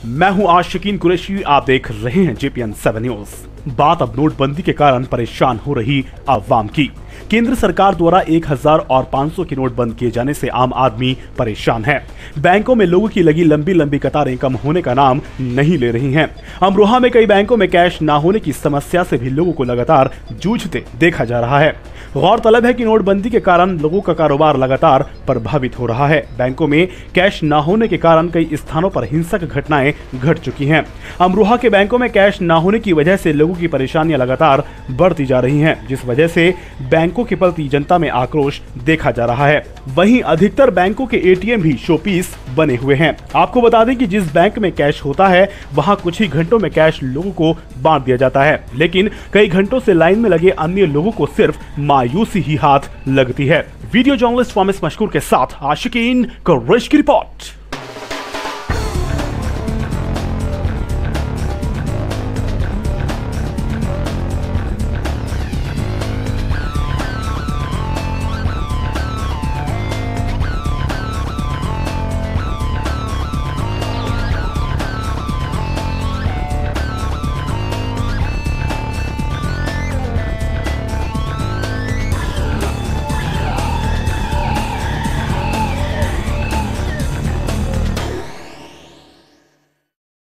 मैं हूं आशिकीन कुरैशी, आप देख रहे हैं JPN 7 न्यूज। बात अब नोटबंदी के कारण परेशान हो रही आवाम की। केंद्र सरकार द्वारा 1000 और 500 की नोट बंद किए जाने से आम आदमी परेशान है। बैंकों में लोगों की लगी लंबी लंबी कतारें कम होने का नाम नहीं ले रही हैं। अमरोहा में कई बैंकों में कैश न होने की समस्या से भी लोगों को लगातार जूझते देखा जा रहा है। गौरतलब है कि नोटबंदी के कारण लोगों का कारोबार लगातार प्रभावित हो रहा है। बैंकों में कैश न होने के कारण कई स्थानों पर हिंसक घटनाएं घट चुकी हैं। अमरोहा के बैंकों में कैश न होने की वजह से लोगों की परेशानियां लगातार बढ़ती जा रही हैं, जिस वजह से बैंकों के प्रति जनता में आक्रोश देखा जा रहा है। वहीं अधिकतर बैंकों के ATM भी शोपीस बने हुए हैं। आपको बता दें कि जिस बैंक में कैश होता है वहां कुछ ही घंटों में कैश लोगों को बांट दिया जाता है, लेकिन कई घंटों से लाइन में लगे अन्य लोगों को सिर्फ मायूसी ही हाथ लगती है। वीडियो जर्नलिस्ट फामिस मशकूर के साथ आशिकीन कुरैशी की रिपोर्ट।